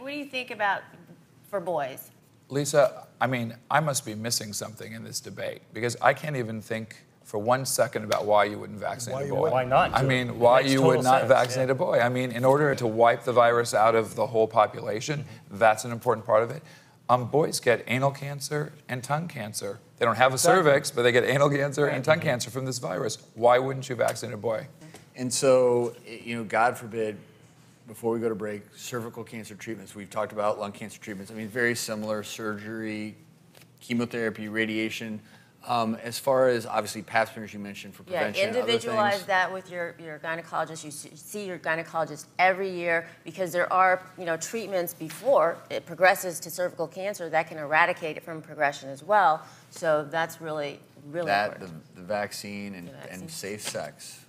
what do you think about for boys? Lisa, I mean, I must be missing something in this debate because I can't even think for 1 second about why you wouldn't vaccinate a boy. Why not? I mean, why you would not vaccinate a boy. I mean, in order to wipe the virus out of the whole population, that's an important part of it. Boys get anal cancer and tongue cancer. They don't have a cervix, but they get anal cancer and tongue cancer from this virus. Why wouldn't you vaccinate a boy? And so, God forbid, before we go to break, cervical cancer treatments. We've talked about lung cancer treatments. I mean, very similar: surgery, chemotherapy, radiation. As far as obviously pap smears you mentioned for prevention. Yeah, individualize that with your gynecologist. You see your gynecologist every year because there are treatments before it progresses to cervical cancer that can eradicate it from progression as well. So that's really important. The vaccine and safe sex.